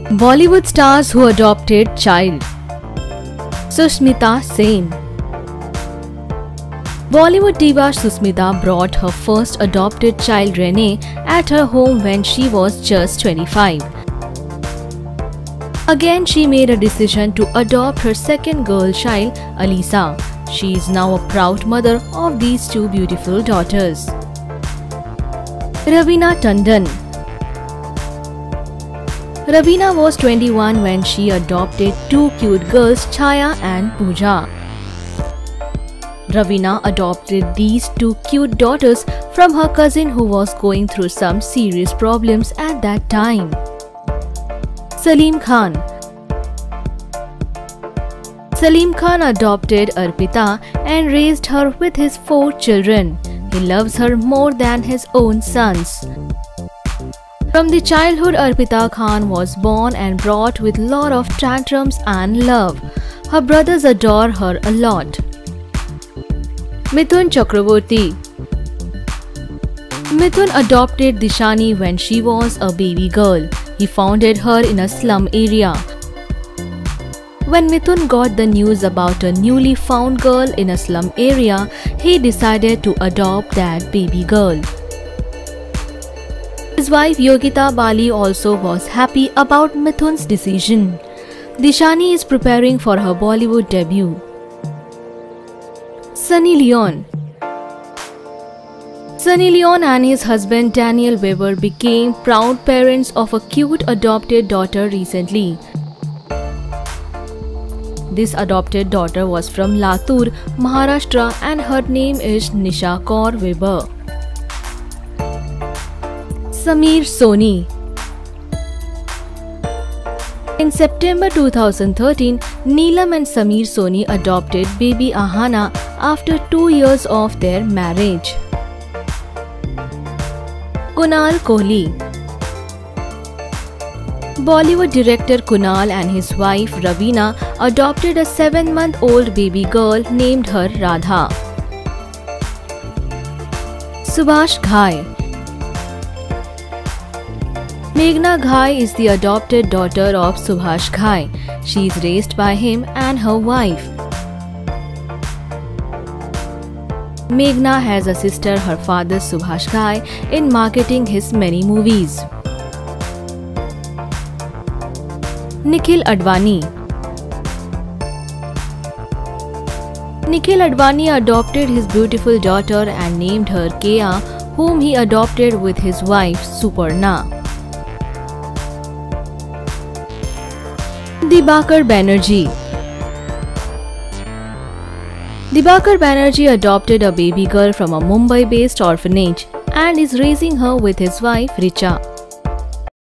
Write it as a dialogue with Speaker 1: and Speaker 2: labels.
Speaker 1: Bollywood stars who adopted child. Sushmita Sen. Bollywood diva Sushmita brought her first adopted child Renee at her home when she was just 25. Again, she made a decision to adopt her second girl child, Alisah. She is now a proud mother of these two beautiful daughters. Raveena Tandon. Raveena was 21 when she adopted two cute girls, Chhaya and Pooja. Raveena adopted these two cute daughters from her cousin who was going through some serious problems at that time. Salim Khan. Salim Khan adopted Arpita and raised her with his 4 children. He loves her more than his own sons. From the childhood, Arpita Khan was born and brought with lot of tantrums and love. Her brothers adore her a lot. Mithun Chakroborty. Mithoon adopted Dishani when she was a baby girl. He founded her in a slum area. When Mithoon got the news about a newly found girl in a slum area, he decided to adopt that baby girl. His wife Yogita Bali also was happy about Mithoon's decision. Dishani is preparing for her Bollywood debut. Sunny Leon. Sunny Leon and his husband Daniel Weber became proud parents of a cute adopted daughter recently. This adopted daughter was from Latur, Maharashtra, and her name is Nisha Kaur Weber. Sameer Soni. In September 2013, Neelam and Sameer Soni adopted baby Ahana after 2 years of their marriage. Kunal Kohli. Bollywood director Kunal and his wife Raveena adopted a 7-month-old baby girl, named her Radha. Subhash Ghai. Meghna Ghai is the adopted daughter of Subhash Ghai. She is raised by him and her wife. Meghna has assisted her father Subhash Ghai in marketing his many movies. Nikhil Advani. Nikhil Advani adopted his beautiful daughter and named her Kea, whom he adopted with his wife Suparna. Dibakar Banerjee. Dibakar Banerjee adopted a baby girl from a Mumbai-based orphanage and is raising her with his wife Richa.